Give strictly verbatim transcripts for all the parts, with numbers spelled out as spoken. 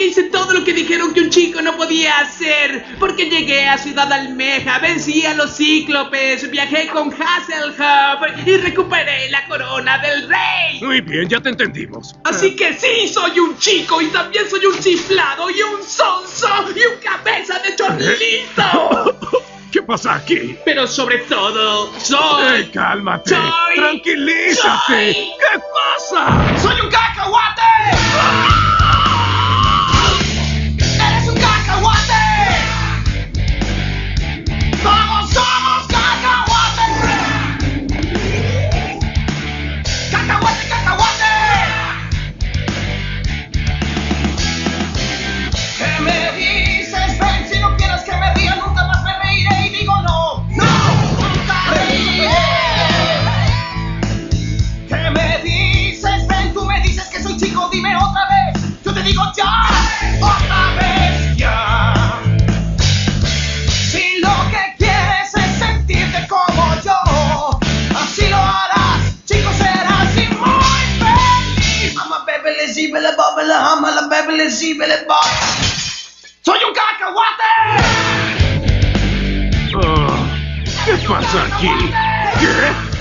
Porque hice todo lo que dijeron que un chico no podía hacer. Porque llegué a Ciudad Almeja, vencí a los cíclopes, viajé con Hasselhoff y recuperé la corona del rey. Muy bien, ya te entendimos. Así que sí, soy un chico y también soy un chiflado y un sonso y un cabeza de chorlito. ¿Qué pasa aquí? Pero sobre todo, soy... ¡Eh, cálmate! Soy... ¡Tranquilízate! Soy... ¿Qué pasa? ¡Soy un cacahuate! ¡Eres un cacahuate! ¡Todos somos cacahuates! ¡Cacahuate, cacahuate! ¿Qué me dices? Ven, si no quieres que me ría, nunca más me reiré y digo no. ¡No! ¡Nunca reiré! ¿Qué me dices? Ven, tú me dices que soy chico, dime otra vez. Yo te digo ya, otra vez ya. Si lo que quieres es sentirte como yo, así lo harás, chico, serás y muy feliz. I'm a Beverly Zibele Bobble, I'm a Beverly Zibele Bob. ¡Soy un cacahuate! Oh, ¿qué pasa aquí? ¿Qué?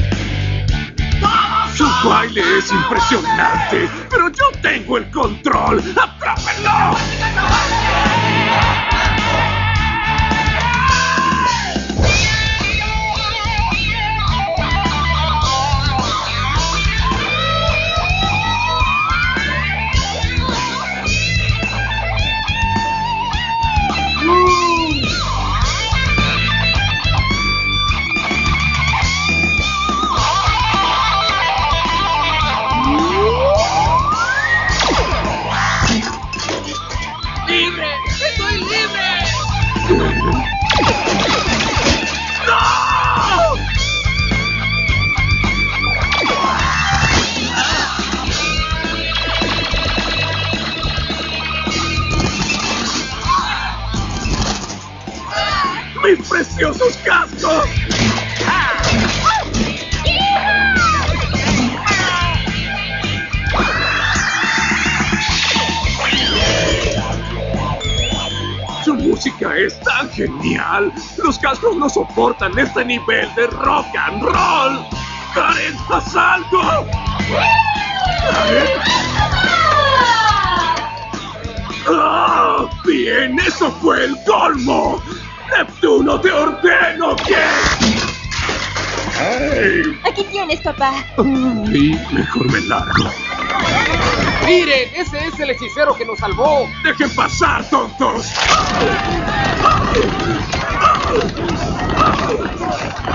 Su baile es impresionante, pero yo tengo el control. ¡Atrápenlo! ¡Libre! ¡Estoy libre! ¡No! ¡Mis preciosos cascos! Su música es tan genial. Los cascos no soportan este nivel de rock and roll. ¡Karen, haz algo! ¿Karen? ¡Ah! ¡Bien! ¡Eso fue el colmo! ¡Neptuno, te ordeno que... ¡Hey! Aquí tienes, papá. Ay, mejor me largo. ¡Miren! ¡Ese es el hechicero que nos salvó! ¡Dejen pasar, tontos!